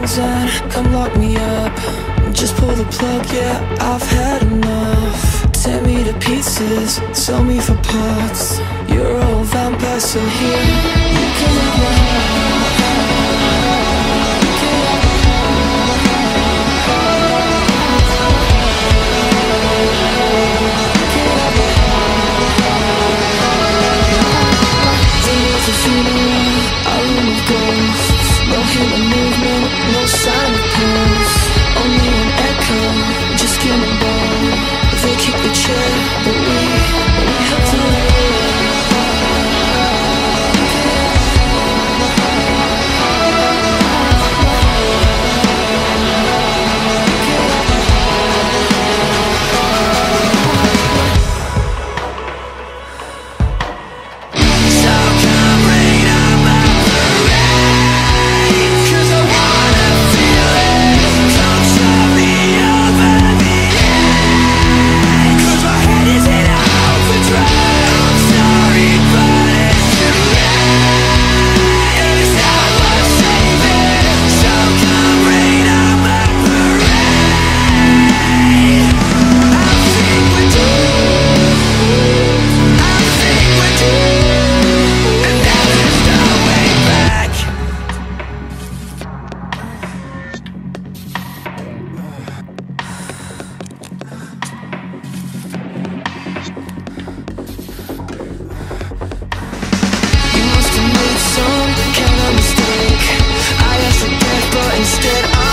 guns and come lock me up. Just pull the plug, yeah, I've had enough. Tear me to pieces, sell me for parts. You're all vampire, so here you can have my heart. You can have my a funeral, a room of ghosts. No human movement, no sign of pulse. Only an echo, just skin and bone. They kick the chair, but we have to live. Some kind of mistake. I asked for death, but instead